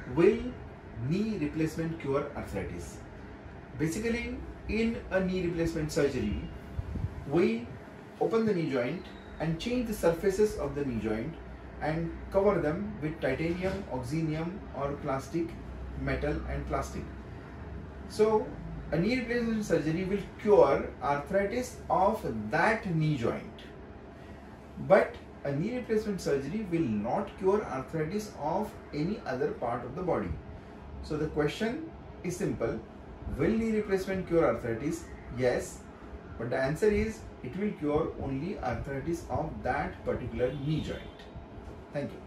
will knee replacement cure arthritis? Basically, in a knee replacement surgery, we open the knee joint and change the surfaces of the knee joint and cover them with titanium, oxynium or plastic, metal and plastic. So a knee replacement surgery will cure arthritis of that knee joint, but a knee replacement surgery will not cure arthritis of any other part of the body. So the question is simple: will knee replacement cure arthritis? Yes, but the answer is it will cure only arthritis of that particular knee joint. Thank you.